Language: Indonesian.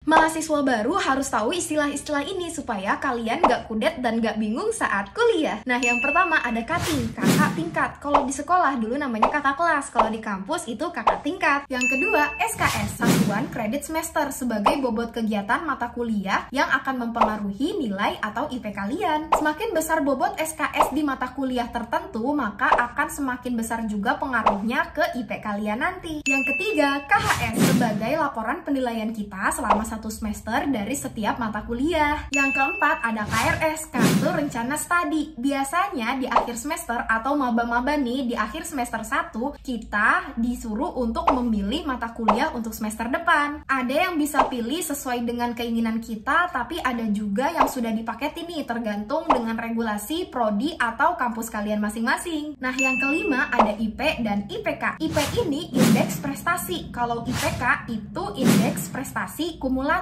Mahasiswa baru harus tahu istilah-istilah ini supaya kalian gak kudet dan gak bingung saat kuliah. Nah, yang pertama ada cutting, kakak tingkat. Kalau di sekolah dulu namanya kakak kelas, kalau di kampus itu kakak tingkat. Yang kedua, SKS, satuan kredit semester, sebagai bobot kegiatan mata kuliah yang akan mempengaruhi nilai atau IP kalian. Semakin besar bobot SKS di mata kuliah tertentu, maka akan semakin besar juga pengaruhnya ke IP kalian nanti. Yang ketiga, KHS, sebagai laporan penilaian kita selama satu semester dari setiap mata kuliah. Yang keempat ada KRS, kartu rencana studi. Biasanya di akhir semester atau maba-maba nih, di akhir semester 1 kita disuruh untuk memilih mata kuliah untuk semester depan. Ada yang bisa pilih sesuai dengan keinginan kita, tapi ada juga yang sudah dipaketin nih tergantung dengan regulasi prodi atau kampus kalian masing-masing. Nah, yang kelima ada IP dan IPK. IP ini indeks prestasi, kalau IPK itu indeks prestasi kumulatif.